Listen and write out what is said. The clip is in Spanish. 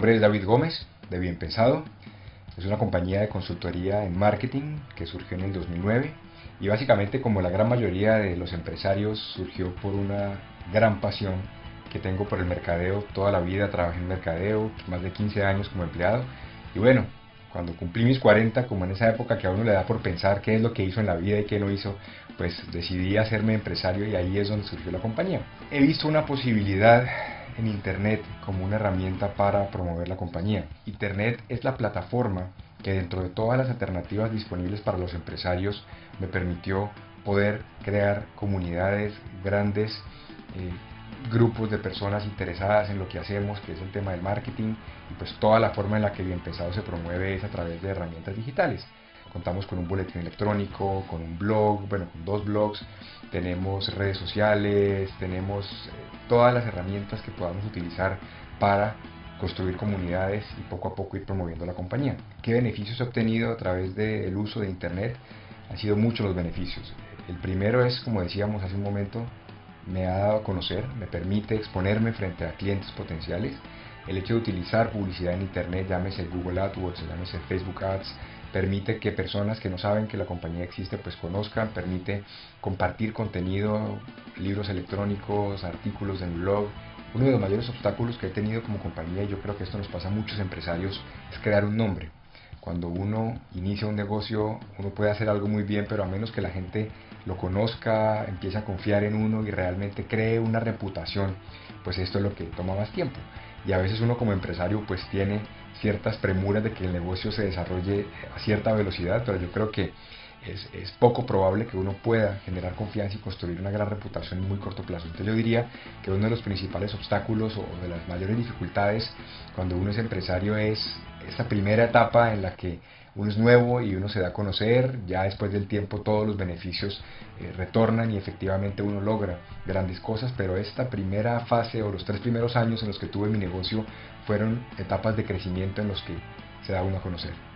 nombre es David Gómez, de Bien Pensado. Es una compañía de consultoría en marketing que surgió en el 2009 y básicamente, como la gran mayoría de los empresarios, surgió por una gran pasión que tengo por el mercadeo. Toda la vida trabajé en mercadeo, más de 15 años como empleado, y bueno, cuando cumplí mis 40, como en esa época que a uno le da por pensar qué es lo que hizo en la vida y qué no hizo, pues decidí hacerme empresario y ahí es donde surgió la compañía. He visto una posibilidad en Internet como una herramienta para promover la compañía. Internet es la plataforma que, dentro de todas las alternativas disponibles para los empresarios, me permitió poder crear comunidades grandes, grupos de personas interesadas en lo que hacemos, que es el tema del marketing, y pues toda la forma en la que Bien Pensado se promueve es a través de herramientas digitales. Contamos con un boletín electrónico, con un blog, bueno, con 2 blogs, tenemos redes sociales, tenemos todas las herramientas que podamos utilizar para construir comunidades y poco a poco ir promoviendo la compañía. ¿Qué beneficios he obtenido a través del uso de Internet? Han sido muchos los beneficios. El primero es, como decíamos hace un momento, me ha dado a conocer, me permite exponerme frente a clientes potenciales. El hecho de utilizar publicidad en Internet, llámese Google AdWords, llámese Facebook Ads, permite que personas que no saben que la compañía existe pues conozcan, permite compartir contenido, libros electrónicos, artículos en blog. Uno de los mayores obstáculos que he tenido como compañía, y yo creo que esto nos pasa a muchos empresarios, es crear un nombre. Cuando uno inicia un negocio, uno puede hacer algo muy bien, pero a menos que la gente lo conozca, empiece a confiar en uno y realmente cree una reputación, pues esto es lo que toma más tiempo. Y a veces uno como empresario pues tiene ciertas premuras de que el negocio se desarrolle a cierta velocidad, pero yo creo que es poco probable que uno pueda generar confianza y construir una gran reputación en muy corto plazo. Entonces yo diría que uno de los principales obstáculos o de las mayores dificultades cuando uno es empresario es esa primera etapa en la que uno es nuevo y uno se da a conocer. Ya después del tiempo todos los beneficios retornan y efectivamente uno logra grandes cosas, pero esta primera fase o los 3 primeros años en los que tuve mi negocio fueron etapas de crecimiento en los que se da uno a conocer.